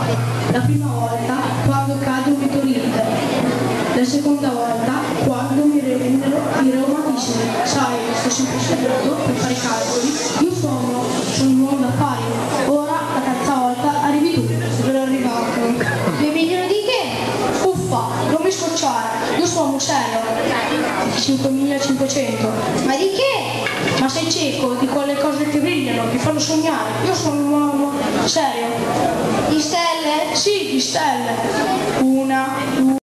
La prima volta quando cade un meteorite, la seconda volta quando mi rendono i reumatismi. Sai, sto sempre studiando per fare i calcoli, io sono un uomo d'affari. Ora la terza volta arrivi tu, sono arrivato. 2 milioni di che? Uffa, non mi scocciare, io sono serio. 5.500. Ma di che? Ma sei cieco di quelle cose che brillano, ti fanno sognare. Io sono un uomo serio. Di stelle? Sì, di stelle. Una, due.